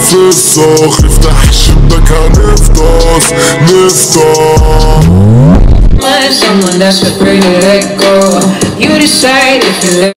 في الصاخ افتح الشباك هنفطس Someone that's afraid to let go. You decide if you let